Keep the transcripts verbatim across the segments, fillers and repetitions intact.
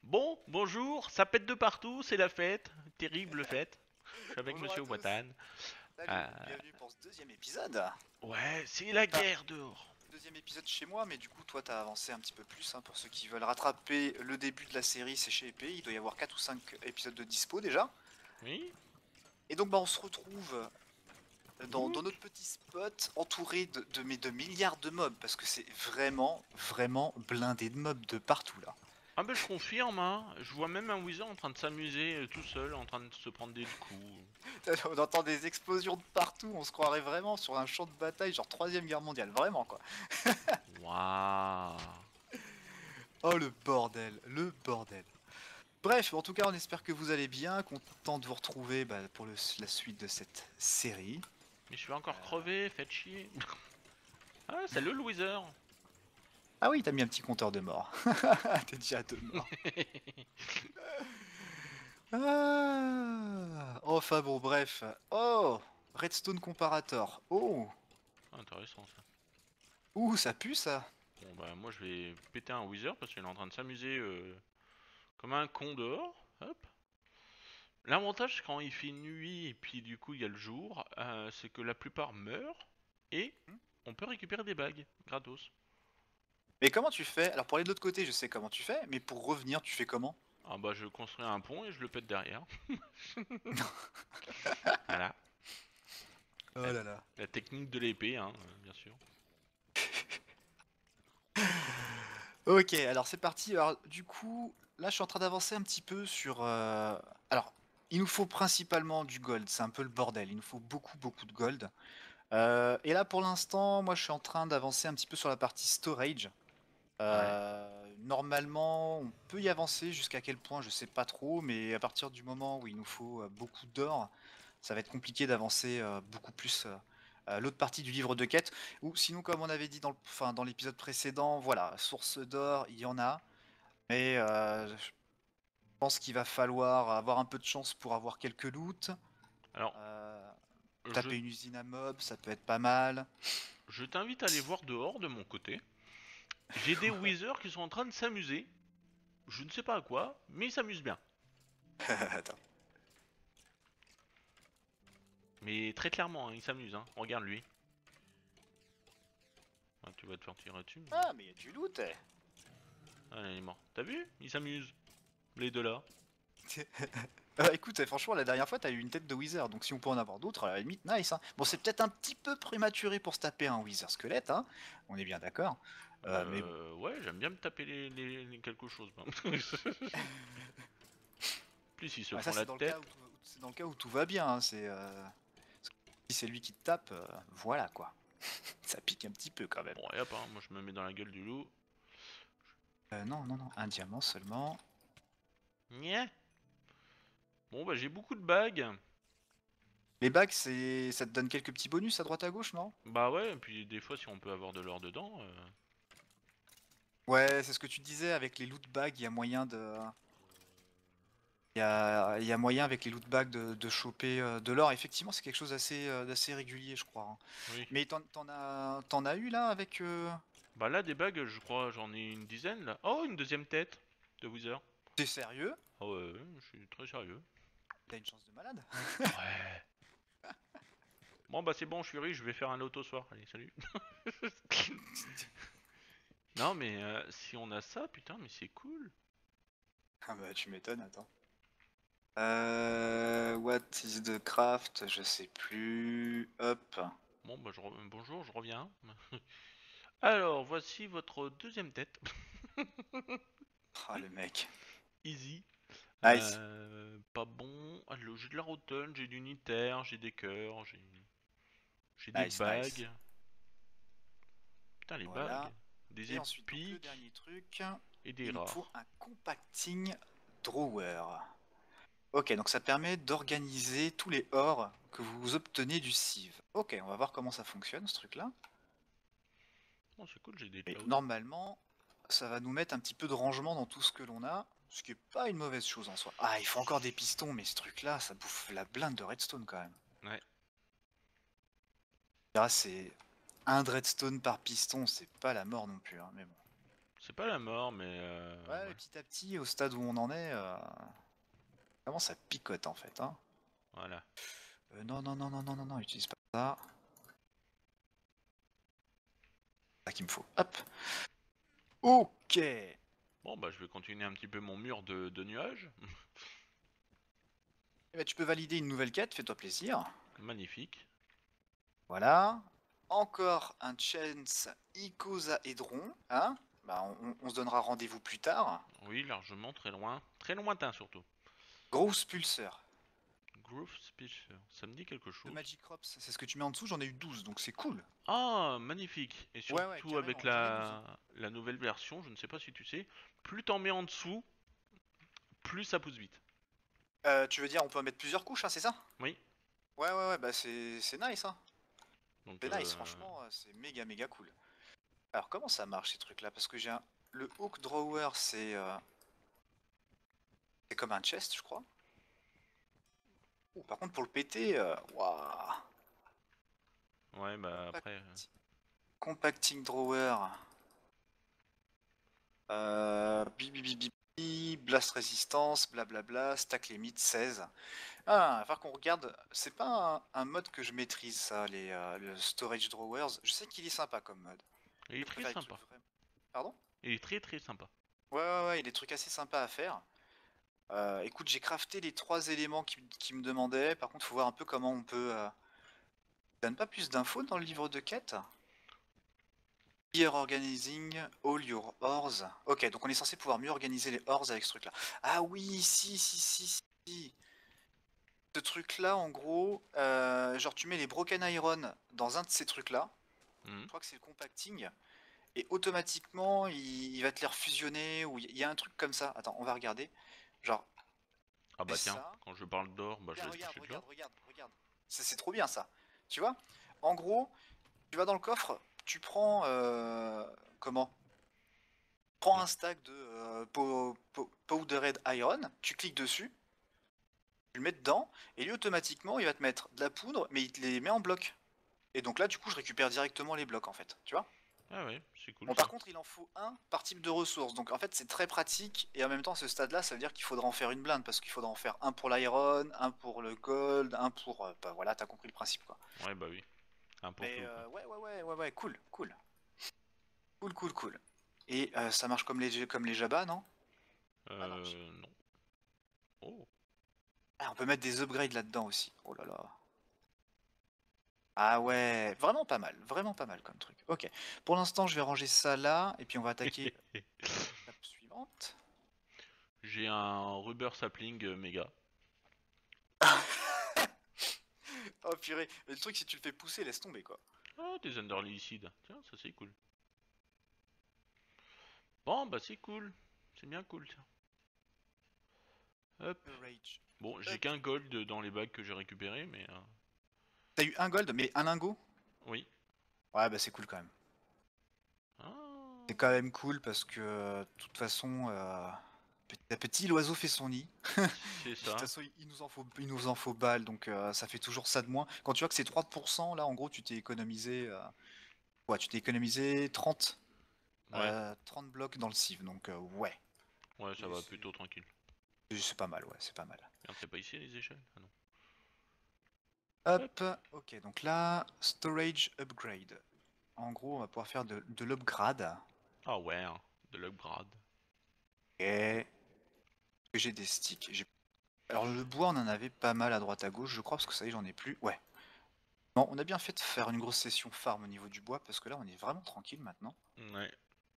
Bon, bonjour, ça pète de partout, c'est la fête, terrible fête. Je suis avec Bonjour à Monsieur tous, Watan. salut, Euh, bienvenue pour ce deuxième épisode. ouais, c'est la Enfin, guerre dehors. deuxième épisode chez moi, mais du coup toi t'as avancé un petit peu plus, hein, pour ceux qui veulent rattraper le début de la série, c'est chez Épée, il doit y avoir quatre ou cinq épisodes de dispo déjà. Oui. Et donc bah on se retrouve dans, Ouh. dans notre petit spot, entouré de, de, mais de milliards de mobs, parce que c'est vraiment, vraiment blindé de mobs de partout là. Ah ben je confirme, hein. Je vois même un Wizard en train de s'amuser euh, tout seul, en train de se prendre des coups. On entend des explosions de partout, on se croirait vraiment sur un champ de bataille, genre troisième guerre mondiale, vraiment quoi. Waouh. Oh le bordel, le bordel. Bref, en tout cas, on espère que vous allez bien, content de vous retrouver bah, pour le- la suite de cette série. Mais je vais encore crever, faites chier. Ah, salut le Wizard. Ah oui, t'as mis un petit compteur de mort. T'es déjà à deux morts. Ah, enfin bon, bref. Oh, Redstone Comparator. Oh, Ah, intéressant ça. ouh, ça pue ça. Bon bah moi je vais péter un Wizard parce qu'il est en train de s'amuser euh, comme un con dehors. Hop. L'avantage quand il fait nuit et puis du coup il y a le jour, euh, c'est que la plupart meurent et Hmm. on peut récupérer des bagues gratos. Mais comment tu fais? Alors pour aller de l'autre côté, je sais comment tu fais, mais pour revenir, tu fais comment? Ah bah je construis un pont et je le pète derrière. Voilà. La, Oh là là. la technique de l'épée, hein, euh, bien sûr. Ok, alors c'est parti. Alors du coup, là je suis en train d'avancer un petit peu sur... euh, Alors, il nous faut principalement du gold, c'est un peu le bordel. Il nous faut beaucoup beaucoup de gold. Euh, et là pour l'instant, moi je suis en train d'avancer un petit peu sur la partie storage. Ouais. Euh, normalement, on peut y avancer jusqu'à quel point, je sais pas trop, mais à partir du moment où il nous faut euh, beaucoup d'or, ça va être compliqué d'avancer euh, beaucoup plus euh, euh, l'autre partie du livre de quête. Ou sinon, comme on avait dit dans le, enfin, dans l'épisode précédent, voilà, source d'or, il y en a, mais euh, je pense qu'il va falloir avoir un peu de chance pour avoir quelques loots. Alors, Euh, je, Taper une usine à mobs, ça peut être pas mal. je t'invite à aller voir dehors de mon côté. J'ai des wizards qui sont en train de s'amuser. Je ne sais pas à quoi, mais ils s'amusent bien. Attends. Mais très clairement, hein, ils s'amusent. Hein. Regarde lui. Ah, tu vas te faire tirer dessus. Mais... Ah, mais il y a du loot, eh. Ah, il est mort. T'as vu? Ils s'amusent. Les deux là. Euh, écoute, eh, franchement, la dernière fois, t'as eu une tête de Wither, donc si on peut en avoir d'autres, à la limite, nice. Hein. Bon, c'est peut-être un petit peu prématuré pour se taper un Wither squelette, hein. On est bien d'accord. Euh, mais bon. Euh, ouais, j'aime bien me taper les, les- les quelque chose. Moi. Plus ils se Ouais, ça, font c'est la dans le cas où tête. tout, c'est dans le cas où tout va bien. Hein, c'est euh, si c'est lui qui te tape, euh, voilà quoi. Ça pique un petit peu quand même. Bon, et hop, hein, moi je me mets dans la gueule du loup. Euh, non, non, non, un diamant seulement. Nya. Bon, bah j'ai beaucoup de bagues. Les bagues, c'est, ça te donne quelques petits bonus à droite à gauche, non? Bah ouais, et puis des fois, si on peut avoir de l'or dedans. euh, Ouais, c'est ce que tu disais avec les loot bags. Il y a moyen de, Il y a, il y a moyen avec les loot bags de, de choper euh, de l'or. Effectivement, c'est quelque chose d'assez euh, d'assez régulier, je crois. Hein. Oui. Mais t'en, t'en as, t'en as eu là avec. euh, Bah là, des bagues, je crois, j'en ai une dizaine là. Oh, une deuxième tête de Wither. T'es sérieux? Ah ouais, ouais, je suis très sérieux. T'as une chance de malade. Ouais. Bon, bah c'est bon, je suis riche, je vais faire un loto soir. Allez, salut. Non, mais euh, si on a ça, putain, mais c'est cool. Ah bah tu m'étonnes, attends. Euh, what is the craft? Je sais plus. Hop. Bon, bah je re- bonjour, je reviens. Alors, voici votre deuxième tête. Ah le mec. Easy. Nice. Euh, pas bon. Alors, j'ai de la rotten, j'ai du niter, j'ai des cœurs, j'ai j'ai des Nice, nice. bagues. Putain, les Voilà. bagues. Des Et ensuite, donc le épiques dernier truc, et des il nous faut rares. un compacting drawer. Ok, donc ça permet d'organiser tous les ores que vous obtenez du sieve. Ok, on va voir comment ça fonctionne ce truc-là. Oh, c'est cool, j'ai des Et clouds. normalement, ça va nous mettre un petit peu de rangement dans tout ce que l'on a, ce qui est pas une mauvaise chose en soi. Ah, il faut encore des pistons, mais ce truc-là, ça bouffe la blinde de redstone quand même. Ouais. Là, c'est un de redstone par piston, c'est pas la mort non plus, hein, mais bon. c'est pas la mort, mais euh, Ouais, mais ouais, petit à petit, au stade où on en est, euh, vraiment ça picote en fait. Hein. voilà. Euh, non, non, non, non, non, non, non, utilise pas ça. C'est ça qu'il me faut. Hop. Ok. Eh Bon, bah, je vais continuer un petit peu mon mur de, de nuages. ben, tu peux valider une nouvelle quête, fais-toi plaisir. Magnifique. Voilà. Encore un chance icosahédron. Hein bah, on, on se donnera rendez-vous plus tard. Oui, largement, très loin. Très lointain surtout. Grosse pulseur. Groove Speech, ça me dit quelque De chose. Magic Crops, c'est ce que tu mets en dessous, j'en ai eu douze, donc c'est cool. Ah, magnifique. Et Ouais, ouais, surtout avec carrément, j'en ai douze. Hein. la, la nouvelle version, je ne sais pas si tu sais, plus t'en mets en dessous, plus ça pousse vite. Euh, tu veux dire, on peut en mettre plusieurs couches, hein, c'est ça? Oui. Ouais, ouais, ouais, bah c'est c'est nice, hein. Donc, C'est nice, euh, franchement, euh, c'est méga, méga cool. Alors, comment ça marche ces trucs-là? Parce que j'ai un... Le hook drawer, c'est euh, c'est comme un chest, je crois. Ouh, par contre, pour le péter, euh, waouh. ouais, bah après. euh, Compact- Compacting drawer. Euh, bi, bi, bi, bi, bi, blast résistance, blablabla, stack limit seize. Ah, enfin qu'on regarde, c'est pas un, un mode que je maîtrise, ça, les euh, le storage drawers. Je sais qu'il est sympa comme mode. Il est Je très préfère les trucs sympa. vraiment. Pardon? Il est très très sympa. Ouais, ouais, ouais, il y a des trucs assez sympas à faire. Euh, écoute, j'ai crafté les trois éléments qui, qui me demandaient. Par contre, faut voir un peu comment on peut. Euh... Il donne pas plus d'infos dans le livre de quête? Here organizing all your ores. Ok, donc on est censé pouvoir mieux organiser les ores avec ce truc-là. Ah oui, si, si, si, si. Ce truc-là, en gros, euh, genre tu mets les broken iron dans un de ces trucs-là. Mhm. Je crois que c'est le compacting. Et automatiquement, il, il va te les refusionner. Ou il y a un truc comme ça. Attends, on va regarder. Genre, Ah fais bah tiens, ça. quand je parle d'or, bah je Tiens, laisse regarde, toucher de regarde, l'or. regarde, regarde. Ça, c'est trop bien ça. Tu vois? En gros, tu vas dans le coffre, tu prends. Euh, comment? Prends Ouais. un stack de euh, po- po- powdered iron, tu cliques dessus, tu le mets dedans, et lui automatiquement il va te mettre de la poudre, mais il te les met en bloc. Et donc là, du coup, je récupère directement les blocs en fait. Tu vois? Ah ouais, c'est cool Bon, par ça. contre, il en faut un par type de ressource. Donc en fait, c'est très pratique. Et en même temps, à ce stade-là, ça veut dire qu'il faudra en faire une blinde. Parce qu'il faudra en faire un pour l'iron, un pour le gold, un pour. euh, bah voilà, t'as compris le principe quoi. Ouais, bah oui. Un pour Mais tout quoi. euh, ouais, ouais, ouais, ouais, ouais, cool, cool. Cool, cool, cool. Et euh, ça marche comme les, comme les Jabba, non? Ah non. j'ai- Euh. Non. Oh. Ah, on peut mettre des upgrades là-dedans aussi. Oh là là. Ah ouais, vraiment pas mal, vraiment pas mal comme truc. Ok. Pour l'instant, je vais ranger ça là. Et puis on va attaquer l'étape suivante. J'ai un rubber sapling euh, méga. Oh purée. Mais le truc, si tu le fais pousser, laisse tomber quoi. Oh, des underlicides. Tiens, ça c'est cool. Bon, bah c'est cool. C'est bien cool ça. Hop. Rage. Bon, j'ai Up. qu'un gold dans les bagues que j'ai récupéré, mais euh, T'as eu un gold, mais un lingot? oui. Ouais, bah c'est cool quand même. Ah, C'est quand même cool parce que, euh, de toute façon, euh, petit à petit, l'oiseau fait son nid. c'est Puis de toute ça. façon, il nous en faut, il nous en faut balle, donc euh, ça fait toujours ça de moins. Quand tu vois que c'est trois pour cent, là, en gros, tu t'es économisé, euh, ouais, tu t'es économisé trente, Ouais. euh, trente blocs dans le civ, donc euh, ouais, Ouais, ça Et va c'est plutôt tranquille. c'est pas mal, ouais, c'est pas mal. Merde, c'est pas ici les échelles? Ah non. Hop. Hop, ok, donc là, storage upgrade. En gros, on va pouvoir faire de, de l'upgrade. Ah ouais, hein, de l'upgrade. Et j'ai des sticks. J'ai- Alors le bois, on en avait pas mal à droite à gauche, je crois, parce que ça y est, j'en ai plus. Ouais. Bon, on a bien fait de faire une grosse session farm au niveau du bois, parce que là, on est vraiment tranquille maintenant. Ouais.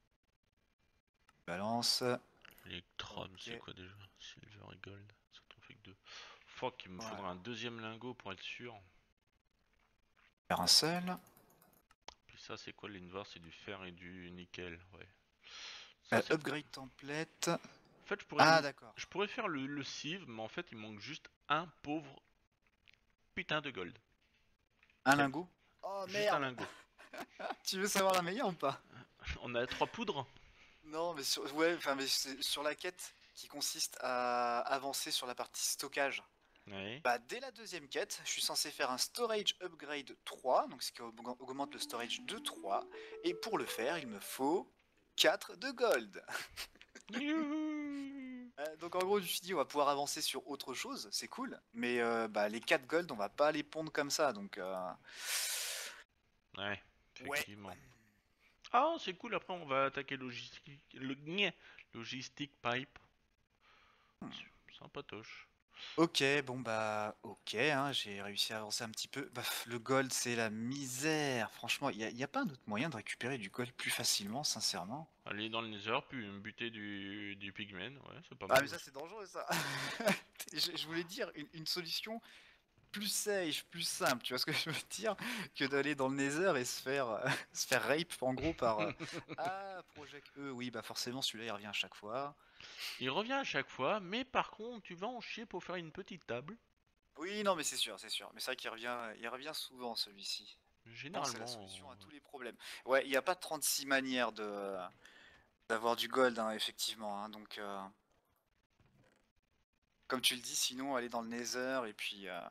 Balance. Electrum, c'est Ok. quoi déjà? Silver et gold. Ça t'en fait que deux. Fuck, il me Ouais. faudra un deuxième lingot pour être sûr. Faire un seul. Puis ça, c'est quoi l'inverse? C'est du fer et du nickel. Ouais. Ça, Euh, c'est. upgrade template. En fait, je pourrais, Ah, lim- d'accord. je pourrais faire le, le sieve, mais en fait, il manque juste un pauvre putain de gold. Un Yep. lingot. Oh Juste un merde. lingot. Tu veux savoir la meilleure ou pas? On a trois poudres? Non, mais sur, ouais, enfin, mais c'est sur la quête qui consiste à avancer sur la partie stockage. Ouais. Bah, dès la deuxième quête, je suis censé faire un storage upgrade trois, donc ce qui aug- augmente le storage de trois. Et pour le faire, il me faut quatre de gold. Youhou. Euh, donc en gros, je me suis dit, on va pouvoir avancer sur autre chose, c'est cool. Mais euh, bah, les quatre gold, on va pas les pondre comme ça. Donc euh, Ouais, ouais. effectivement. Ah, c'est cool, après on va attaquer logistique... Le... Gna. Logistic Pipe. Hmm. Sympatoche. Ok, bon bah ok, hein, j'ai réussi à avancer un petit peu. Bah, pff, le gold, c'est la misère. Franchement, il n'y a, y a pas un autre moyen de récupérer du gold plus facilement, sincèrement. Aller dans le Nether, puis me buter du, du pigman, ouais, c'est pas Ah mal mais ça aussi. c'est dangereux ça. je, je voulais dire une, une solution plus safe, plus simple, tu vois ce que je veux dire, que d'aller dans le Nether et se faire euh, se faire rape en gros par euh, ah Project E, oui bah forcément celui-là il revient à chaque fois. Il revient à chaque fois, mais par contre, tu vas en chier pour faire une petite table. Oui non mais c'est sûr, c'est sûr, mais c'est vrai qu'il revient, il revient souvent celui-ci. Non, c'est la Généralement, solution à euh, tous les problèmes. Ouais, il n'y a pas trente-six manières de d'avoir du gold, hein, effectivement, hein, donc euh, comme tu le dis, sinon aller dans le Nether et puis euh,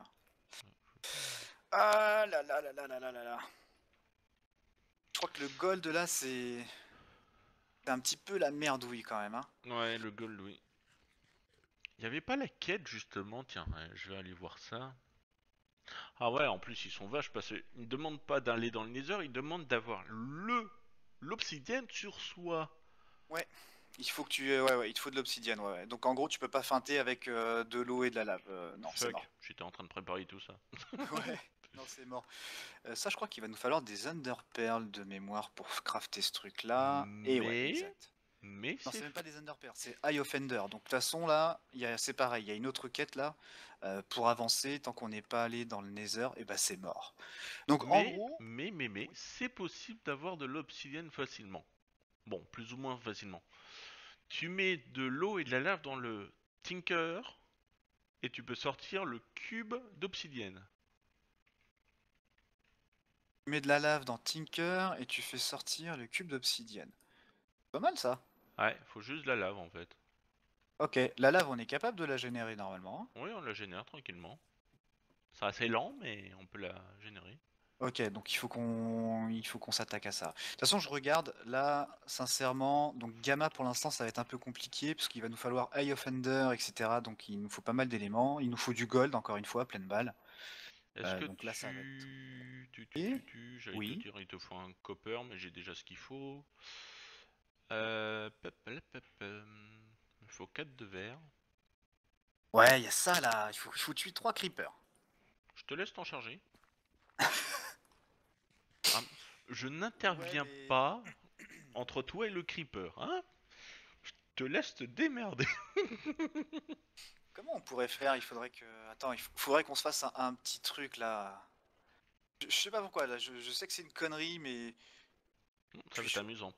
ah là là là là là là là là. Je crois que le gold là c'est c'est un petit peu la merdouille quand même, hein. ouais, le gold, oui. Il y avait pas la quête justement, tiens, ouais, je vais aller voir ça. Ah ouais, en plus ils sont vaches parce qu'ils ne demandent pas d'aller dans le Nether, ils demandent d'avoir le l'obsidienne sur soi. Ouais, il faut que tu ouais ouais, il te faut de l'obsidienne, ouais, ouais. Donc en gros, tu peux pas feinter avec euh, de l'eau et de la lave. Euh, non, c'est Fuck, mort. j'étais en train de préparer tout ça. Ouais. Non, c'est mort. Euh, ça, je crois qu'il va nous falloir des Underpearls de mémoire pour crafter ce truc-là. Et ouais, Mais, exact. mais Non, c'est c'est même f- pas des Underpearls, c'est Eye of Ender. Donc de toute façon, là, il y a- c'est pareil, il y a une autre quête là. Euh, pour avancer, tant qu'on n'est pas allé dans le Nether, et bah c'est mort. Donc en mais, gros, mais, mais, mais, oui. c'est possible d'avoir de l'obsidienne facilement. Bon, plus ou moins facilement. Tu mets de l'eau et de la lave dans le Tinker et tu peux sortir le cube d'obsidienne. Tu mets de la lave dans Tinker et tu fais sortir le cube d'obsidienne. Pas mal ça. Ouais, faut juste de la lave en fait. Ok, la lave, on est capable de la générer normalement, hein. Oui, on la génère tranquillement. C'est assez lent, mais on peut la générer. Ok, donc il faut qu'on il faut qu'on s'attaque à ça. De toute façon, je regarde là, sincèrement, donc Gamma pour l'instant ça va être un peu compliqué parce qu'il va nous falloir Eye of Ender, et cetera. Donc il nous faut pas mal d'éléments. Il nous faut du gold encore une fois, pleine balle. Est-ce Euh, que donc là ça va être. tu... Tu, tu, Et tu, tu... J'allais te oui. dire, il te faut un copper, mais j'ai déjà ce qu'il faut. Euh... pep, pep, pep, euh, Il faut quatre de verre. Ouais, il y a ça là. Il faut, il faut tuer trois creepers. Je te laisse t'en charger. Ah, je Ouais, n'interviens mais pas entre toi et le creeper, hein? Je te laisse te démerder. comment on pourrait faire? Il faudrait que. Attends, il f- faudrait qu'on se fasse un, un petit truc là. Je, je sais pas pourquoi là. Je, je sais que c'est une connerie, mais je Ça va suis être chaud. amusant.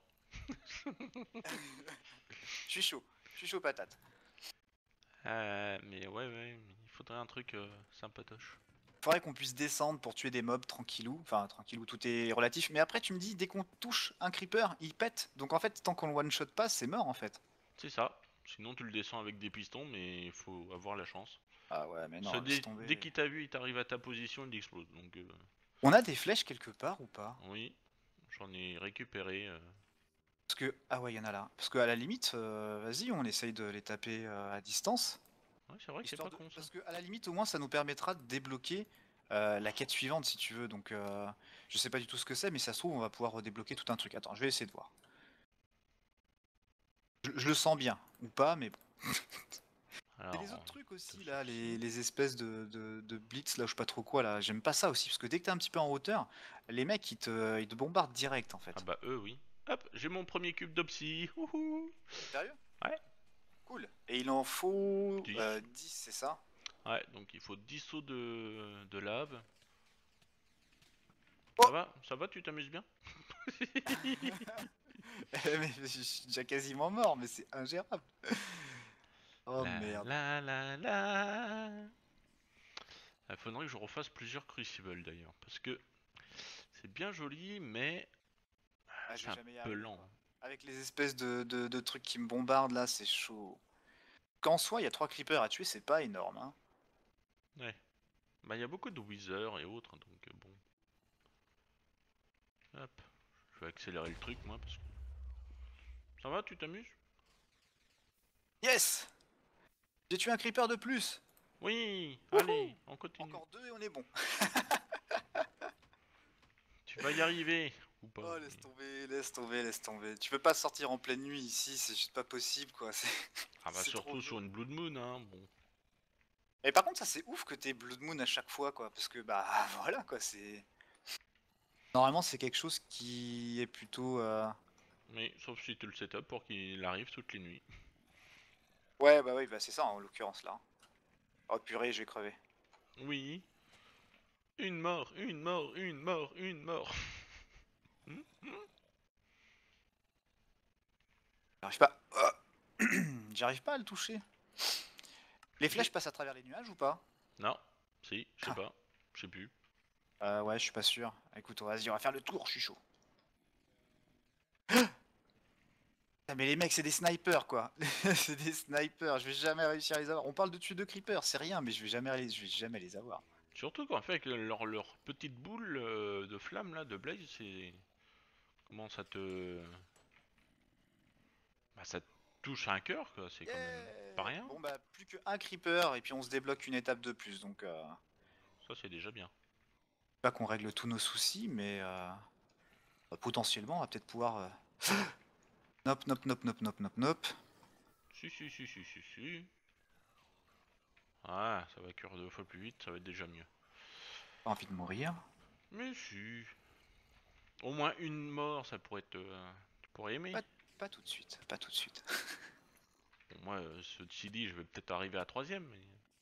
Je suis chaud. Je suis chaud patate. Euh, mais ouais, ouais, il faudrait un truc euh, sympatoche. Faudrait qu'on puisse descendre pour tuer des mobs tranquillou. Enfin, tranquillou, tout est relatif. Mais après, tu me dis, dès qu'on touche un creeper, il pète. Donc en fait, tant qu'on le one-shot pas, c'est mort en fait. C'est ça. Sinon, tu le descends avec des pistons, mais il faut avoir la chance. Ah ouais, mais Ça, non, laisse dès dès tomber. qu'il t'a vu, il t'arrive à ta position, il explose. Donc, euh, On a des flèches quelque part ou pas? oui, j'en ai récupéré. euh. Parce que. Ah ouais, il y en a là. Parce qu'à la limite, euh, vas-y, on essaye de les taper euh, à distance. Ouais, c'est vrai que c'est Histoire pas de. con ça. Parce que à la limite, au moins, ça nous permettra de débloquer euh, la quête suivante si tu veux. Donc euh, je sais pas du tout ce que c'est, mais ça se trouve, on va pouvoir redébloquer tout un truc. Attends, je vais essayer de voir. Je, je le sens bien. Ou pas, mais bon. Et les autres Alors, trucs t'as aussi, là, les, ceci. les espèces de, de, de blitz, là, je sais pas trop quoi, là, j'aime pas ça aussi, parce que dès que t'es un petit peu en hauteur, les mecs, ils te, ils te bombardent direct, en Ah fait. bah, eux, oui. Hop, j'ai mon premier cube d'opsie. Wouhou. Sérieux? Ouais, Cool. Et il en faut dix. euh, dix, c'est ça? Ouais, donc il faut dix seaux de, de lave. Ça Oh! va? Ça va, tu t'amuses bien? Mais je suis déjà quasiment mort, mais c'est ingérable. Oh La merde. la la la. Il faudrait que je refasse plusieurs crucibles d'ailleurs. Parce que c'est bien joli, mais Ah, je c'est vais un jamais y peu arriver, lent. quoi. Avec les espèces de, de, de trucs qui me bombardent, là, c'est chaud. Qu'en soi, il y a trois creepers à tuer, c'est pas énorme, hein. Ouais. Bah, il y a beaucoup de wither et autres, donc euh, bon. Hop. Je vais accélérer le truc, moi, parce que. Ça va, tu t'amuses? Yes! J'ai tué un creeper de plus! Oui, Wouhou! allez, on continue. Encore deux et on est bon. Tu vas y arriver, ou pas. Oh, laisse mais- tomber, laisse tomber, laisse tomber. Tu peux pas sortir en pleine nuit ici, c'est juste pas possible, quoi. C'est Ah bah c'est trop surtout sur violent. une Blood Moon, hein, bon. Et par contre, ça c'est ouf que t'aies Blood Moon à chaque fois, quoi. Parce que, bah, voilà, quoi, c'est... Normalement, c'est quelque chose qui est plutôt... euh, Mais sauf si tu le setup pour qu'il arrive toutes les nuits. Ouais, bah oui, bah c'est ça, en l'occurrence, là. Oh purée, je vais crever. Oui. Une mort, une mort, une mort, une mort. Hmm, hmm. J'arrive pas... Oh J'arrive pas à le toucher. Les J'ai- flèches passent à travers les nuages ou pas? Non, si, je sais Ah. pas. Je sais plus. Euh, ouais, je suis pas sûr. Écoute, vas-y, on va faire le tour, je suis chaud. Ah, mais les mecs, c'est des snipers, quoi. C'est des snipers, je vais jamais réussir à les avoir. On parle de tuer deux creepers, c'est rien, mais je vais jamais les, je vais jamais les avoir. Surtout qu'en fait, avec leur, leur petite boule euh, de flamme là, de blaze, c'est. Comment ça te. Bah, ça te touche un cœur, quoi. C'est quand même pas Yeah. rien. Bon, bah, plus qu'un creeper, et puis on se débloque une étape de plus, donc... Euh... Ça, c'est déjà bien. Pas qu'on règle tous nos soucis, mais... Euh... bah, potentiellement, on va peut-être pouvoir... Euh... Nop, nop, nop, nop, nop, nop, nop. Si, si, si, si, si, si. Ah, ça va cuire deux fois plus vite, ça va être déjà mieux. Pas envie de mourir. Mais si. Au moins une mort, ça pourrait être. euh, Tu pourrais aimer. Pas, pas tout de suite, pas tout de suite. Bon, moi, euh, ceci dit, je vais peut-être arriver à la troisième, mais.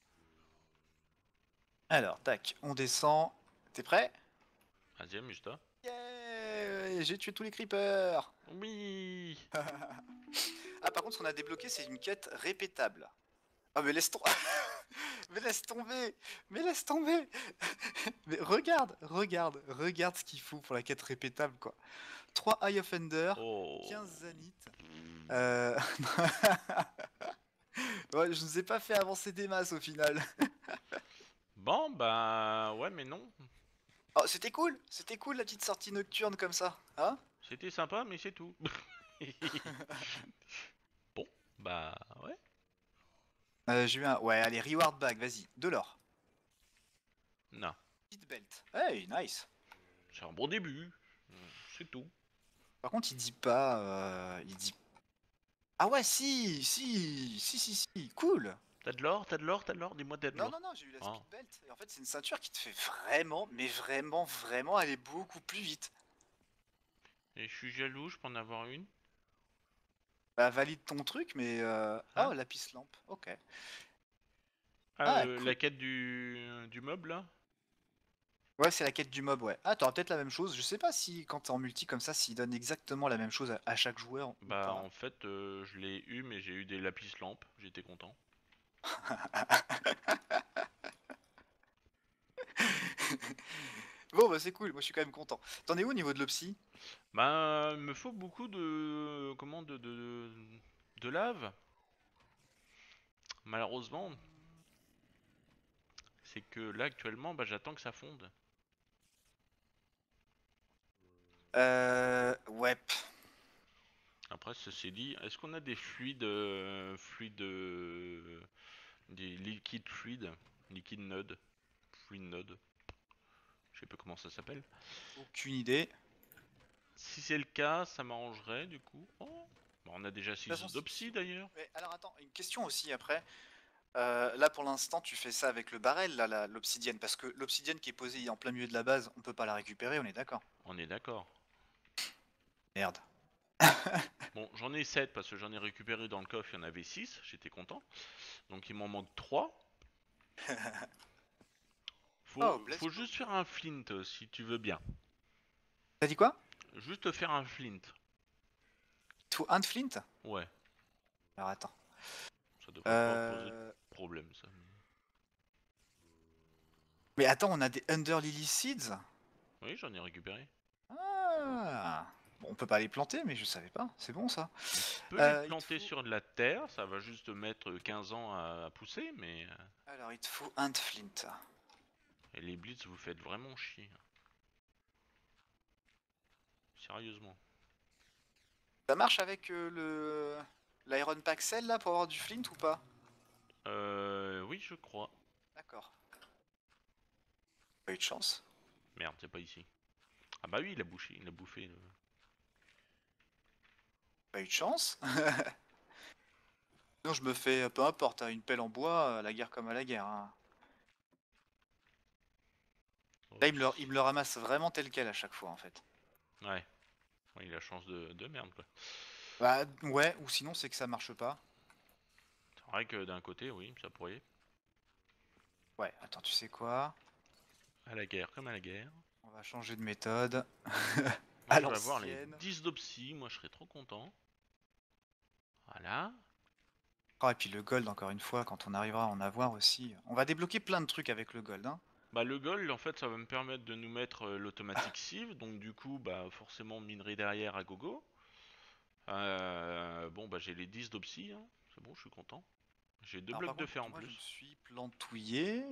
Alors, tac, on descend. T'es prêt? Troisième, juste là. Yeah, j'ai tué tous les creepers. Oui. Ah, par contre, ce qu'on a débloqué, c'est une quête répétable. Ah, mais laisse tomber. Mais laisse tomber. Mais laisse tomber. Mais regarde, regarde, regarde ce qu'il faut pour la quête répétable, quoi. trois Eye of Ender, Oh. quinze Zanith. Euh... ouais, je nous ai pas fait avancer des masses au final. Bon, bah. Ouais, mais non. Oh, c'était cool, c'était cool la petite sortie nocturne comme ça, hein? C'était sympa, mais c'est tout. Bon, bah. Ouais. Euh, j'ai eu un... Ouais, allez, reward bag, vas-y, de l'or. Non. Petite belt. Hey, nice. C'est un bon début. C'est tout. Par contre, il dit pas... euh, il dit... Ah ouais, si, si, si, si, si, cool. T'as de l'or, t'as de l'or, t'as de l'or, dis-moi t'as de Non, l'or. non, non, j'ai eu la Ah. speed belt. Et en fait, c'est une ceinture qui te fait vraiment, mais vraiment, vraiment aller beaucoup plus vite. Et je suis jaloux, je peux en avoir une. Bah, valide ton truc, mais... Euh... Hein? Oh, lapis lampe, ok. Ah, Ah, euh, cool. la quête du, du mob là. Ouais, c'est la quête du mob, ouais. Ah, t'auras peut-être la même chose. Je sais pas si, quand t'es en multi comme ça, s'il donne exactement la même chose à, à chaque joueur ou Bah, pas. en fait, euh, je l'ai eu, mais j'ai eu des lapis lampes. J'étais content. Bon, bah c'est cool, moi je suis quand même content. T'en es où au niveau de l'opsie? Bah, il me faut beaucoup de. Comment de. De, de lave. Malheureusement, c'est que là actuellement, bah, j'attends que ça fonde. Euh... Ouais. Après, ceci dit, est-ce qu'on a des fluides. euh, fluides. euh, des liquides fluides? Liquide node? Fluid node? Je sais pas comment ça s'appelle. Aucune idée. Si c'est le cas, ça m'arrangerait du coup. Oh, bah, on a déjà De toute façon, six si- d'opsie si- d'ailleurs. Mais alors attends, une question aussi après. Euh, là pour l'instant tu fais ça avec le barrel, là, la- l'obsidienne, parce que l'obsidienne qui est posée en plein milieu de la base, on peut pas la récupérer, on est d'accord? On est d'accord. Merde. Bon, j'en ai sept parce que j'en ai récupéré dans le coffre, il y en avait six, j'étais content. Donc il m'en manque trois. Oh, Faut, bless faut you. juste faire un flint euh, si tu veux bien. T'as dit quoi? Juste faire un flint. To hand flint? Ouais, Alors attends. ça devrait pas poser de Euh... problème ça. Mais attends, on a des Under Lily Seeds? Oui, j'en ai récupéré. Ah. Bon, on peut pas les planter, mais je savais pas. C'est bon ça. Tu peux les Euh, il te planter faut... sur de la terre, ça va juste mettre quinze ans à, à pousser, mais. euh, Alors il te faut hand flint. Et les blitz, vous faites vraiment chier. Sérieusement. Ça marche avec euh, le l'Iron Paxel là pour avoir du flint ou pas? Euh, oui, je crois. D'accord. Pas eu de chance. Merde, c'est pas ici. Ah bah oui, il a bouché, il a bouffé. le- Pas eu de chance. Non, je me fais, peu importe, hein, une pelle en bois, à la guerre comme à la guerre, hein. Là, il me, le, il Oups. me le ramasse vraiment tel quel à chaque fois, en fait. Ouais. Ouais, il a chance de, de merde, quoi. Bah, ouais, ou sinon, c'est que ça marche pas. C'est vrai que d'un côté, oui, ça pourrait. Ouais, attends, tu sais quoi? À la guerre, comme à la guerre. On va changer de méthode. Moi, À je vais avoir les l'ancienne. dix d'Opsy, moi, je serais trop content. Voilà. Oh, et puis le gold, encore une fois, quand on arrivera à en avoir aussi. On va débloquer plein de trucs avec le gold, hein. Bah, le gold, en fait, ça va me permettre de nous mettre euh, l'automatique sieve. Donc, du coup, bah, forcément, minerai derrière à gogo. Euh, bon, bah, j'ai les dix d'Opsy, hein. C'est bon, je suis content. J'ai deux Alors, par blocs de contre, fer en moi, je me plus. suis plantouillé.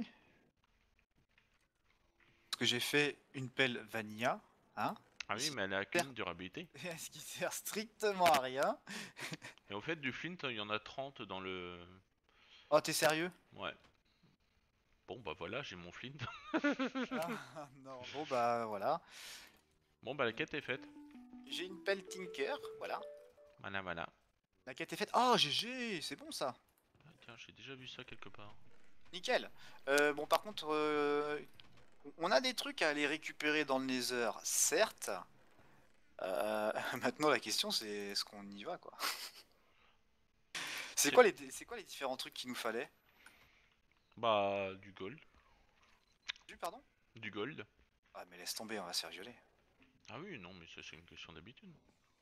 Parce que j'ai fait une pelle vanilla, hein. Ah oui, Ce qui mais elle a sert, qu'une durabilité. ce qui sert strictement à rien. Et au fait, du flint, il y en a trente dans le... Oh, t'es sérieux? Ouais. Bon, bah voilà, j'ai mon flint. Ah non, bon bah voilà. Bon, bah la quête est faite. J'ai une pelle Tinker, voilà. Voilà, voilà. La quête est faite. Oh, G G, c'est bon ça. Ah, tiens, j'ai déjà vu ça quelque part. Nickel. Euh, bon, par contre, euh, on a des trucs à aller récupérer dans le Nether, certes. Euh, maintenant, la question, c'est est-ce qu'on y va, quoi? C'est C'est... quoi les, c'est quoi les différents trucs qu'il nous fallait? Bah, du gold. Du pardon? Du gold. Ah, mais laisse tomber, on va se faire violer. Ah oui, non, mais ça, c'est une question d'habitude.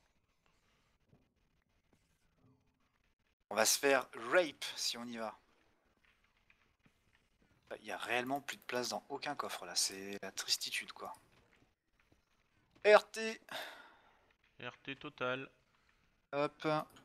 On va se faire rape si on y va. Il y a réellement plus de place dans aucun coffre là, c'est la tristitude quoi. R T. R T total. Hop.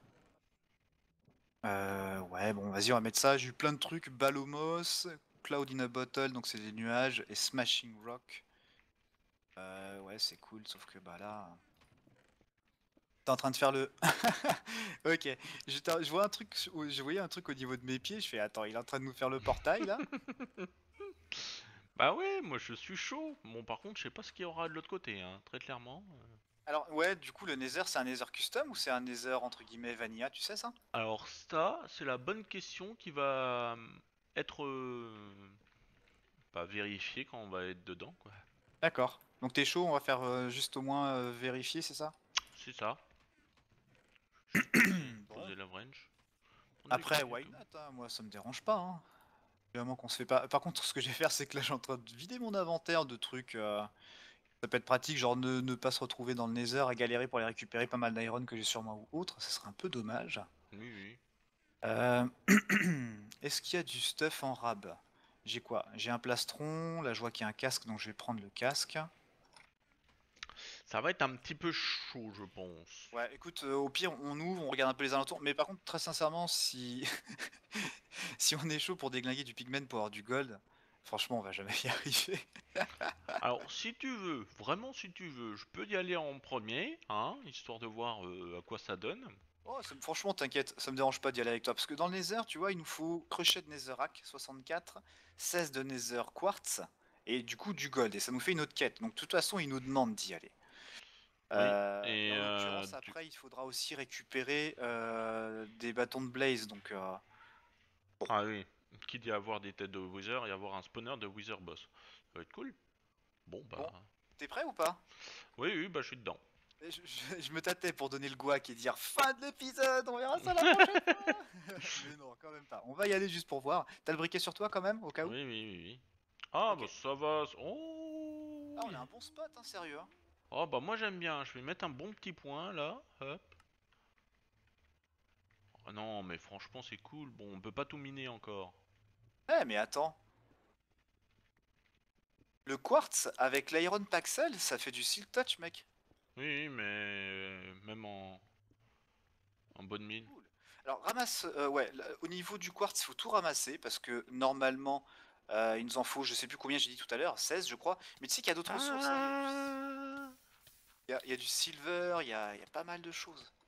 Euh, ouais, bon, vas-y, on va mettre ça. J'ai eu plein de trucs. Balomos, Cloud in a Bottle, donc c'est des nuages, et Smashing Rock. Euh, ouais, c'est cool, sauf que bah là. T'es en train de faire le. Ok, je, je vois un truc, je voyais un truc au niveau de mes pieds. Je fais, attends, il est en train de nous faire le portail là. Bah ouais, moi je suis chaud. Bon, par contre, je sais pas ce qu'il y aura de l'autre côté, hein, très clairement. euh. Alors, ouais, du coup, le Nether, c'est un Nether custom ou c'est un Nether entre guillemets vanilla, tu sais ça? Alors ça, c'est la bonne question qui va euh, être euh, pas vérifiée quand on va être dedans, quoi. D'accord. Donc t'es chaud, on va faire euh, juste au moins euh, vérifier, c'est ça? C'est ça. Juste poser, Bon. poser la wrench. On a les Après, codes et why tout. not, hein, moi ça me dérange pas, hein. Du moment qu'on se fait pas. Par contre, ce que je vais faire, c'est que là, je suis en train de vider mon inventaire de trucs. euh, Ça peut être pratique, genre ne, ne pas se retrouver dans le Nether à galérer pour aller récupérer pas mal d'iron que j'ai sur moi ou autre. Ça serait un peu dommage. Oui, oui. Euh, Est-ce qu'il y a du stuff en rab? J'ai quoi? J'ai un plastron. Là, je vois qu'il y a un casque, donc je vais prendre le casque. Ça va être un petit peu chaud, je pense. Ouais, écoute, euh, au pire, on ouvre, on regarde un peu les alentours. Mais par contre, très sincèrement, si si on est chaud pour déglinguer du pigment pour avoir du gold, franchement, on va jamais y arriver. Alors, si tu veux, vraiment si tu veux, je peux y aller en premier, hein, histoire de voir euh, à quoi ça donne. Oh, ça me- franchement, t'inquiète, ça me dérange pas d'y aller avec toi. Parce que dans le Nether, tu vois, il nous faut crochet de Netherrack soixante-quatre, seize de Nether Quartz, et du coup du gold. Et ça nous fait une autre quête. Donc de toute façon, il nous demande d'y aller. Oui, Euh, et et en euh, l'occurrence, du... après, il faudra aussi récupérer euh, des bâtons de blaze. Donc, euh, bon. Ah oui, qui dit avoir des têtes de Wither et avoir un spawner de Wither Boss. Ça va être cool. Bon Bon, bah... t'es prêt ou pas? Oui, oui, bah je suis dedans. je, je- je me tâtais pour donner le guac et dire fin de l'épisode, on verra ça la prochaine fois. Mais non, quand même pas. On va y aller juste pour voir. T'as le briquet sur toi quand même, au cas où? Oui, oui, oui, oui. Ah bah Ok. ça va... Oh Ah, on a oui. un bon spot, hein, sérieux, hein. Oh bah moi j'aime bien, je vais mettre un bon petit point là, hop. Oh non, mais franchement c'est cool. Bon, on peut pas tout miner encore. Eh, mais attends. Le quartz avec l'iron paxel, ça fait du silk touch, mec. Oui, oui, mais euh, même en, en bonne mine. Cool. Alors, ramasse. Euh, ouais, là, au niveau du quartz, il faut tout ramasser parce que normalement, euh, il nous en faut, je sais plus combien j'ai dit tout à l'heure, seize, je crois. Mais tu sais qu'il y a d'autres ressources, hein. Il y a du, Ah il y a- il y a du silver, il y a, il y a pas mal de choses.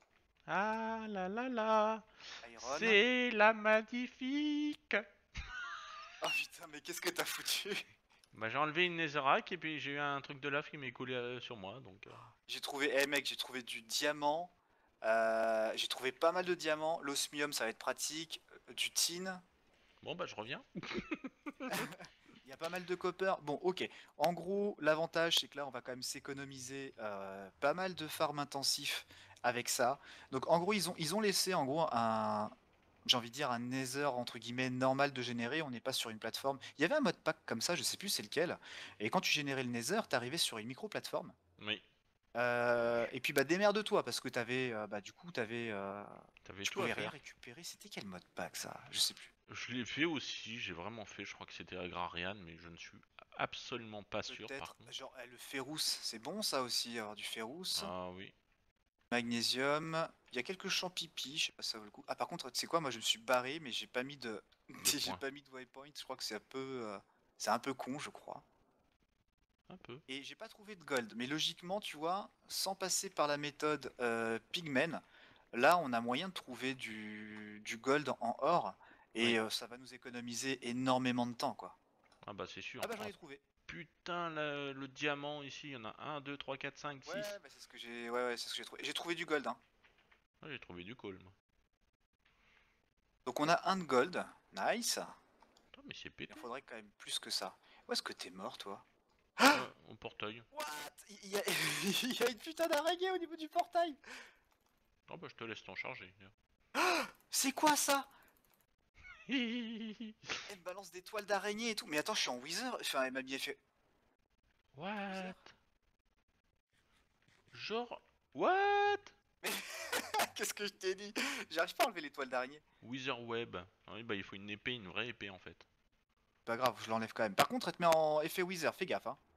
Ah la la la, Iron. c'est la magnifique. Oh putain, mais qu'est-ce que t'as foutu? Bah j'ai enlevé une netherrack et puis j'ai eu un truc de lave qui m'est collé euh, sur moi, donc... euh, J'ai trouvé, eh mec, j'ai trouvé du diamant. Euh, j'ai trouvé pas mal de diamants. L'osmium, ça va être pratique. Euh, Du tin. Bon bah je reviens. Il y a pas mal de copper. Bon, ok. En gros, l'avantage, c'est que là, on va quand même s'économiser euh, pas mal de farm intensif avec ça. Donc, en gros, ils ont, ils ont laissé, en gros, un, j'ai envie de dire, un nether, entre guillemets, normal de générer. On n'est pas sur une plateforme. Il y avait un mode pack comme ça, je sais plus c'est lequel. Et quand tu générais le nether, t'arrivais sur une micro-plateforme. Oui, Euh, et puis, bah, démerde-toi, parce que t'avais, euh, bah, du coup, t'avais, euh, t'avais tu tout à pouvais rien faire. récupérer. C'était quel mode pack, ça? Je sais plus. Je l'ai fait aussi, j'ai vraiment fait, je crois que c'était Agrarian, mais je ne suis absolument pas sûr par Peut-être, contre. genre, eh, le Férousse, c'est bon, ça aussi, avoir du Férousse. Ah oui, Magnésium. Il y a quelques champs pipi, je sais pas si ça vaut le coup. Ah par contre, tu sais quoi, moi je me suis barré, mais j'ai pas mis de, deux j'ai points. pas mis de waypoint. Je crois que c'est un peu, euh, c'est un peu con, je crois. Un peu. Et j'ai pas trouvé de gold. Mais logiquement, tu vois, sans passer par la méthode euh, Pigmen, là on a moyen de trouver du, du gold en or. Oui. Et euh, ça va nous économiser énormément de temps, quoi. Ah bah c'est sûr. Ah bah j'en Oh ai trouvé. putain, le, le diamant ici, il y en a un, deux, trois, quatre, cinq, Ouais, six. bah c'est ce que j'ai, ouais, ouais, c'est ce que j'ai trouvé. J'ai trouvé du gold, hein. Ah, j'ai trouvé du coal, moi. Donc on a un de gold, nice. Putain, mais c'est Il en pété. faudrait quand même plus que ça. Où est-ce que t'es mort, toi? Ouais, au portail. What? Il y a, il y a une putain d'araignée au niveau du portail. Ah bah je te laisse t'en charger. C'est quoi ça? Tiens. Elle me balance des toiles d'araignée et tout. Mais attends, je suis en Wither. Enfin, elle m'a bien fait. Wither? What? Genre... What? Mais qu'est-ce que je t'ai dit? J'arrive pas à enlever les toiles d'araignée. Wither web. Ah oui, bah il faut une épée, une vraie épée en fait. Pas grave, je l'enlève quand même. Par contre, elle te met en effet Wither. Fais gaffe, hein.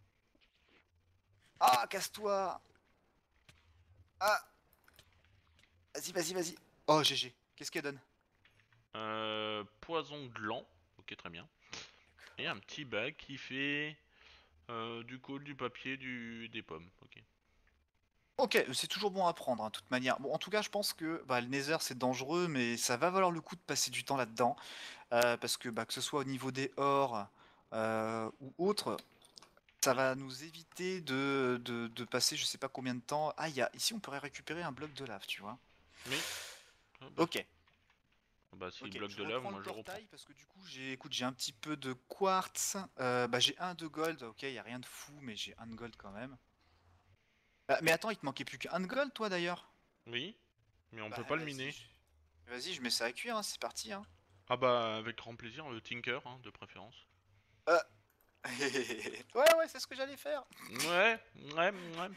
Ah, casse-toi. Ah, vas-y, vas-y, vas-y. Oh, G G. Qu'est-ce qu'elle donne? Euh, poison gland. Ok, très bien. Et un petit bac qui fait euh, du coal, du papier, du... des pommes. Ok. Ok, c'est toujours bon à prendre, hein, de toute manière. Bon, en tout cas, je pense que bah, le Nether c'est dangereux, mais ça va valoir le coup de passer du temps là-dedans. Euh, parce que bah, que ce soit au niveau des ors euh, ou autre, ça Oui. va nous éviter de, de, de passer je sais pas combien de temps. Ah, il y a, ici on pourrait récupérer un bloc de lave, tu vois. Oui. Ah bah, Ok, ah bah si ok, bloc je de lave, reprends le moi je reprends. portail parce que du coup j'ai, écoute, j'ai un petit peu de quartz. Euh, bah, j'ai un de gold, ok, il y a rien de fou, mais j'ai un de gold quand même. Ah, mais attends, il te manquait plus qu'un de gold, toi d'ailleurs. Oui. Mais on Bah peut pas le vas-y, miner. je- vas-y, je mets ça à cuire, hein, c'est parti, hein. Ah bah avec grand plaisir, le Tinker, hein, de préférence. Euh, ouais, ouais, c'est ce que j'allais faire. Ouais, ouais, ouais.